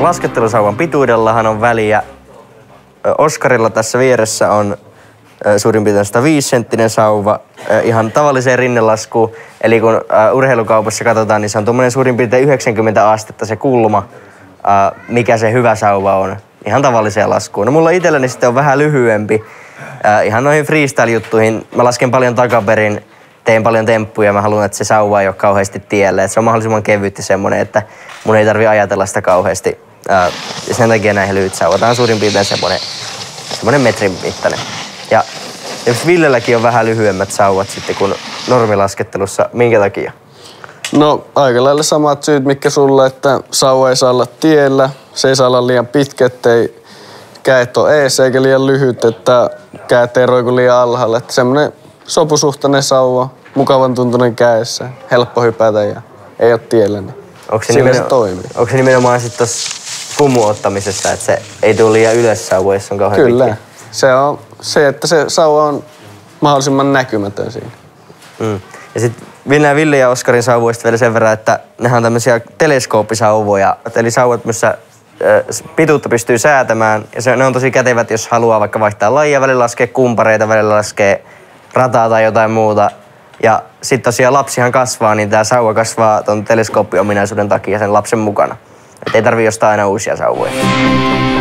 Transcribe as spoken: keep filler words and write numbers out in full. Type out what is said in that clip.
laskettelusauvan pituudellahan on väliä. Oskarilla tässä vieressä on suurin piirtein sata viisi senttinen sauva ihan tavalliseen rinnelaskuun. Eli kun urheilukaupassa katsotaan, niin se on tuommoinen suurin piirtein yhdeksänkymmentä astetta se kulma, mikä se hyvä sauva on. Ihan tavalliseen laskuun. No mulla itselläni sitten on vähän lyhyempi. Ihan noihin freestyle-juttuihin. Mä lasken paljon takaperin, teen paljon temppuja. Mä haluan, että se sauva ei ole kauheasti tielle. Että se on mahdollisimman kevytti semmonen, että mun ei tarvi ajatella sitä kauheasti. Ja sen takia näihin lyhyt sauva. Tää on suurin piirtein semmonen, semmonen metrin mittainen. Ja jos Villelläkin on vähän lyhyemmät sauvat sitten kuin normilaskettelussa, minkä takia? No aika lailla samat syyt, mitkä sulla, että sauva ei saa olla tiellä, se ei saa olla liian pitkä, ettei käet ole ees eikä liian lyhyt, että käet ei roiku liian alhaalla. Että semmoinen sopusuhtainen sauva, mukavan tuntunen kädessä, helppo hypätä ja ei ole tiellä, niin onko se, nimenomaan, se toimii. Onko se nimenomaan sitten tuossa kumuottamisessa, että se ei tule liian ylös sauva, jos on kauhean Kyllä. pitkä? Se on se, että se sauva on mahdollisimman näkymätön siinä. Mm. Ja sitten Ville, Ville ja Oskarin sauvoista vielä sen verran, että nehän on tämmöisiä teleskooppisauvoja. Eli sauvat, missä pituutta pystyy säätämään. Ja se, ne on tosi kätevät, jos haluaa vaikka vaihtaa lajia, välillä laskee kumpareita, välillä laskee rataa tai jotain muuta. Ja sitten tosiaan lapsihan kasvaa, niin tämä sauva kasvaa ton teleskooppiominaisuuden takia sen lapsen mukana. Et ei tarvitse ostaa aina uusia sauvoja.